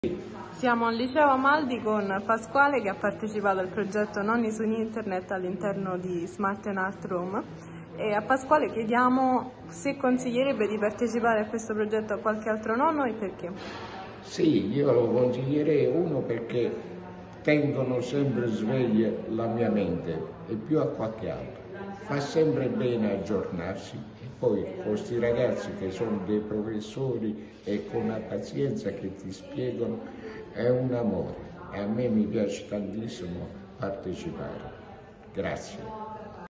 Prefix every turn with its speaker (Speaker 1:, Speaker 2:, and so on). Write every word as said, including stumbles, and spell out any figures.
Speaker 1: Siamo al liceo Amaldi con Pasquale che ha partecipato al progetto Nonni su Internet all'interno di Smart and Art Room, e a Pasquale chiediamo se consiglierebbe di partecipare a questo progetto a qualche altro nonno e perché.
Speaker 2: Sì, io lo consiglierei, uno perché tengono sempre sveglia la mia mente e più a qualche altro. Fa sempre bene aggiornarsi, e poi questi ragazzi che sono dei professori e con la pazienza che ti spiegano è un amore, e a me mi piace tantissimo partecipare. Grazie.